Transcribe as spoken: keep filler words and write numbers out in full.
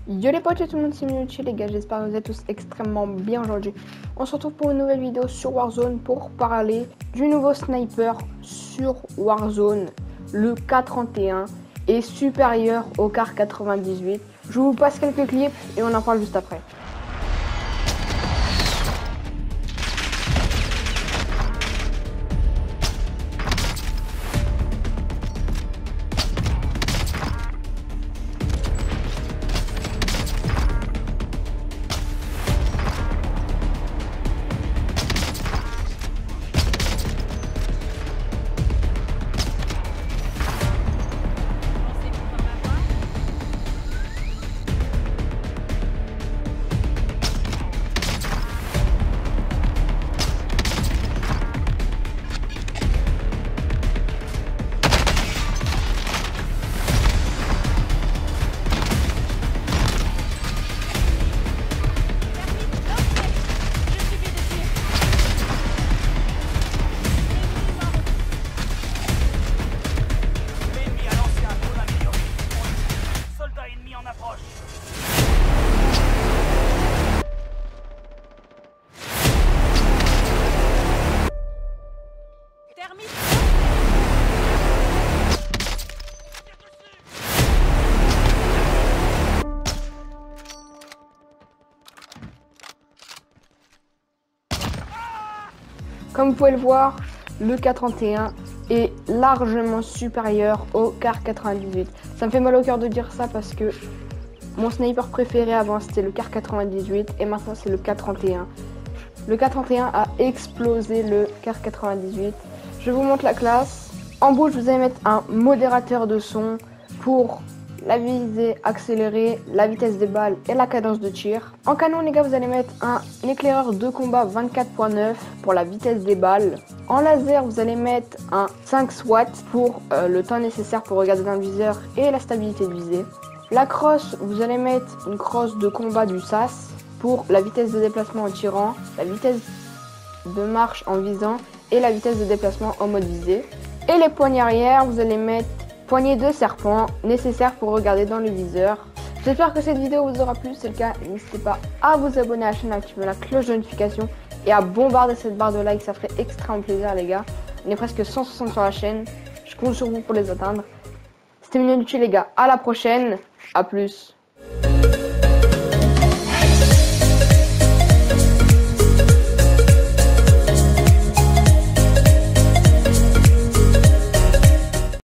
Yo les potes et tout le monde, c'est Minucci les gars, j'espère que vous êtes tous extrêmement bien aujourd'hui. On se retrouve pour une nouvelle vidéo sur Warzone pour parler du nouveau sniper sur Warzone, le K trente et un est supérieur au Kar quatre-vingt-dix-huit. Je vous passe quelques clips et on en parle juste après. Comme vous pouvez le voir, le K trente et un est largement supérieur au Kar quatre-vingt-dix-huit. Ça me fait mal au cœur de dire ça parce que mon sniper préféré avant c'était le Kar quatre-vingt-dix-huit et maintenant c'est le K trente et un. Le K trente et un a explosé le Kar quatre-vingt-dix-huit. Je vous montre la classe. En bouche, vous allez mettre un modérateur de son pour la visée accélérée, la vitesse des balles et la cadence de tir. En canon, les gars, vous allez mettre un éclaireur de combat vingt-quatre point neuf pour la vitesse des balles. En laser, vous allez mettre un cinq watts pour euh, le temps nécessaire pour regarder dans le viseur et la stabilité de visée. La crosse, vous allez mettre une crosse de combat du S A S pour la vitesse de déplacement en tirant, la vitesse de marche en visant et la vitesse de déplacement en mode visée. Et les poignées arrière, vous allez mettre poignée de serpent nécessaire pour regarder dans le viseur. J'espère que cette vidéo vous aura plu. Si c'est le cas, n'hésitez pas à vous abonner à la chaîne, à activer la cloche de notification et à bombarder cette barre de like. Ça ferait extrêmement plaisir, les gars. On est presque cent soixante sur la chaîne. Je compte sur vous pour les atteindre. C'était Minucci, les gars. À la prochaine. À plus.